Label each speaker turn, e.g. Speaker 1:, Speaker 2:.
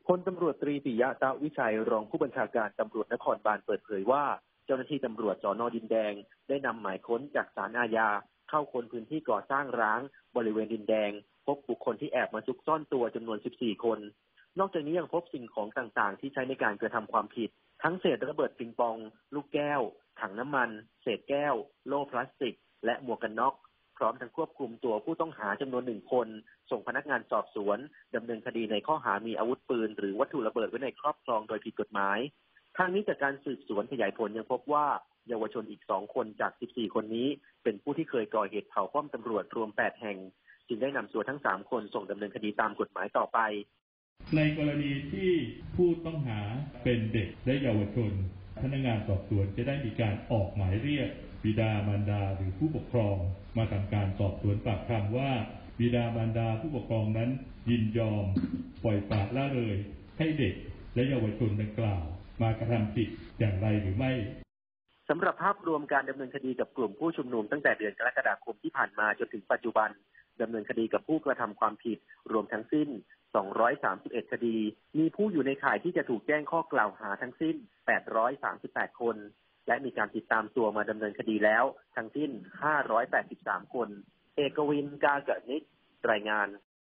Speaker 1: พลตำรวจตรีปิยะตะวิชัยรองผู้บัญชาการตำรวจนครบาลเปิดเผยว่าเจ้าหน้าที่ตำรวจสน.ดินแดงได้นำหมายค้นจากศาลอาญาเข้าค้นพื้นที่ก่อสร้างร้างบริเวณดินแดงพบบุคคลที่แอบมาซุกซ่อนตัวจำนวน 14 คน นอกจากนี้ยังพบสิ่งของต่างๆที่ใช้ในการกระทำความผิดทั้งเศษระเบิดปิงปองลูกแก้วถังน้ำมันเศษแก้วโล่พลาสติกและหมวกกันน็อกพร้อมทั้งควบคุมตัวผู้ต้องหาจำนวน1 คนส่งพนักงานสอบสวนดำเนินคดีในข้อหามีอาวุธปืนหรือวัตถุระเบิดไว้ในครอบครองโดยผิดกฎหมายทางนี้จากการสืบสวนขยายผลยังพบว่าเยาวชนอีก2 คนจาก 14 คนนี้เป็นผู้ที่เคยก่อเหตุเผาป้อมตำรวจรวม 8 แห่งจึงได้นำตัวทั้ง 3 คนส่งดำเนินคดีตามกฎหมายต่อไป
Speaker 2: ในกรณีที่ผู้ต้องหาเป็นเด็กและเยาวชนพนักงานสอบสวนจะได้มีการออกหมายเรียกบิดามารดาหรือผู้ปกครองมาทำการสอบสวนปากคำว่าบิดามารดาผู้ปกครองนั้นยินยอมปล่อยปละละเลยให้เด็กและเยาวชนดังกล่าวมากระทำผิดอย่างไรหรือไม่
Speaker 1: สำหรับภาพรวมการดำเนินคดีกับกลุ่มผู้ชุมนุมตั้งแต่เดือนกรกฎาคมที่ผ่านมาจนถึงปัจจุบันดำเนินคดีกับผู้กระทำความผิดรวมทั้งสิ้น231 คดีมีผู้อยู่ในข่ายที่จะถูกแจ้งข้อกล่าวหาทั้งสิ้น838 คนและมีการติดตามตัวมาดำเนินคดีแล้วทั้งสิ้น583 คนเอกวิน กาเกนิตรายงาน